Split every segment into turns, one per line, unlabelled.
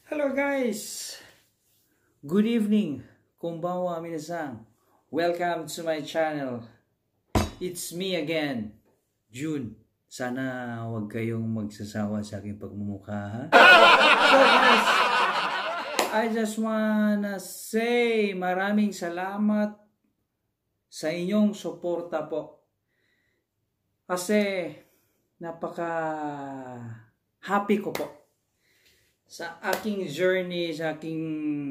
Hello guys! Good evening! Konbanwa minasan! Welcome to my channel. It's me again, June. Sana wag kayong magsasawa sa aking pagmumukha, ha? So guys, I just wanna say maraming salamat sa inyong suporta po. Kasi napaka happy ko po sa aking journey, sa aking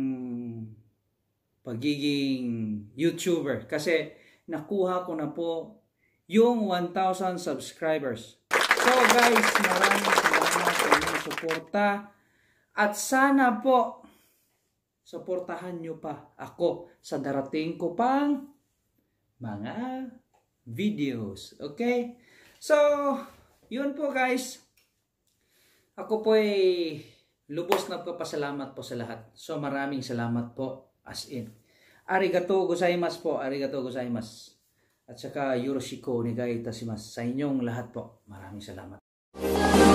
pagiging YouTuber. Kasi nakuha ko na po yung 1,000 subscribers. So guys, maraming salamat sa inyong suporta. At sana po, suportahan nyo pa ako sa darating ko pang mga videos. Okay? So, yun po guys. Ako po ay lubos na papasalamat po sa lahat. So maraming salamat po as in. Arigatou gozaimasu po. Arigatou gozaimasu. At saka yoroshiku onegai itasimasu sa inyong lahat po. Maraming salamat.